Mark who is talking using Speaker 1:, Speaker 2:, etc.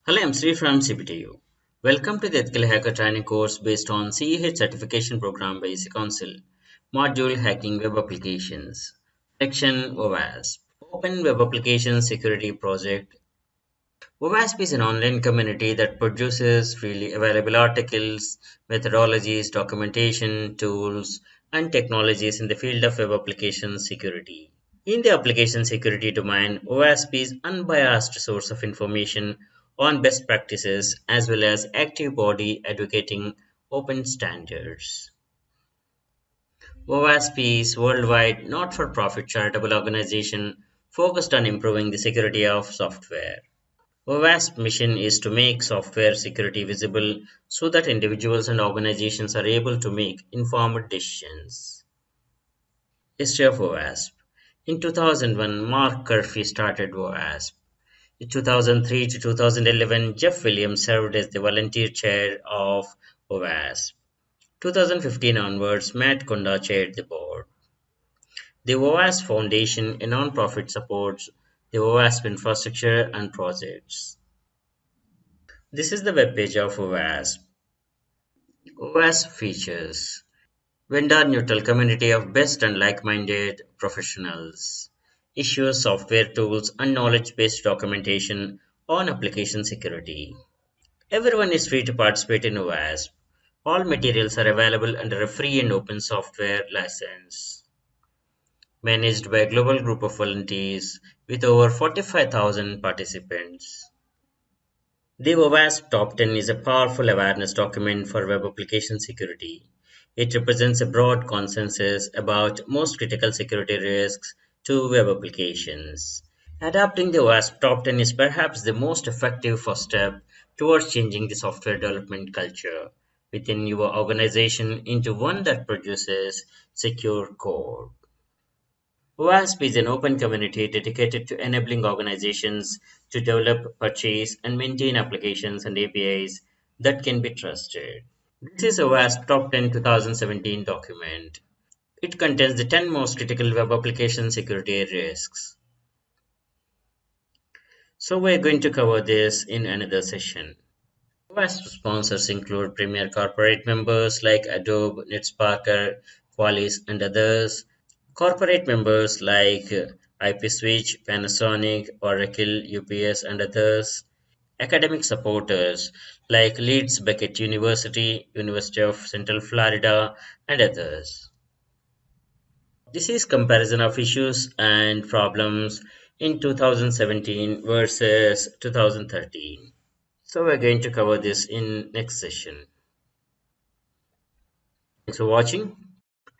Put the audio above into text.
Speaker 1: Hello, I'm Sri from CPTU. Welcome to the Ethical Hacker Training course based on CEH certification program by EC Council. Module Hacking Web Applications. Section Owasp. Open Web Application Security Project. Owasp is an online community that produces freely available articles, methodologies, documentation, tools, and technologies in the field of web application security. In the application security domain, OWASP is unbiased source of information on best practices as well as active body advocating open standards. OWASP is worldwide not-for-profit charitable organization focused on improving the security of software. OWASP mission is to make software security visible so that individuals and organizations are able to make informed decisions. History of OWASP. In 2001, Mark Curphey started Owasp. In 2003 to 2011, Jeff Williams served as the volunteer chair of Owasp. 2015 onwards, Matt Kunda chaired the board. The Owasp Foundation, a non-profit, supports the Owasp infrastructure and projects. This is the webpage of Owasp. Owasp features vendor-neutral community of best and like-minded professionals. Issues software tools and knowledge-based documentation on application security. Everyone is free to participate in OWASP. All materials are available under a free and open software license. Managed by a global group of volunteers with over 45,000 participants. The OWASP Top 10 is a powerful awareness document for web application security. It represents a broad consensus about most critical security risks to web applications. Adapting the OWASP Top 10 is perhaps the most effective first step towards changing the software development culture within your organization into one that produces secure code. OWASP is an open community dedicated to enabling organizations to develop, purchase, and maintain applications and APIs that can be trusted. This is OWASP Top 10 2017 document. It contains the 10 most critical web application security risks. So we're going to cover this in another session. OWASP sponsors include premier corporate members like Adobe, NetSparker, Qualys, and others. Corporate members like IPSwitch, Panasonic, Oracle, UPS, and others. Academic supporters like Leeds Beckett University, University of Central Florida, and others. This is comparison of issues and problems in 2017 versus 2013. So we're going to cover this in next session. Thanks for watching.